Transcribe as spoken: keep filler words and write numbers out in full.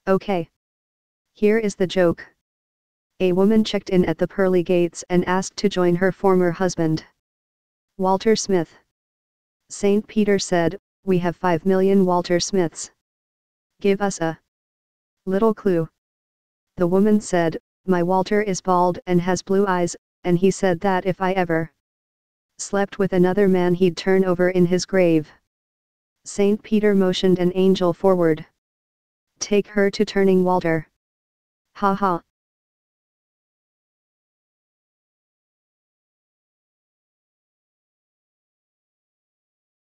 Okay. Here is the joke. A woman checked in at the pearly gates and asked to join her former husband, Walter Smith. Saint Peter said, "We have five million Walter Smiths. Give us a little clue." The woman said, "My Walter is bald and has blue eyes, and he said that if I ever slept with another man he'd turn over in his grave." Saint Peter motioned an angel forward. "Take her to Turning Walter." Ha ha.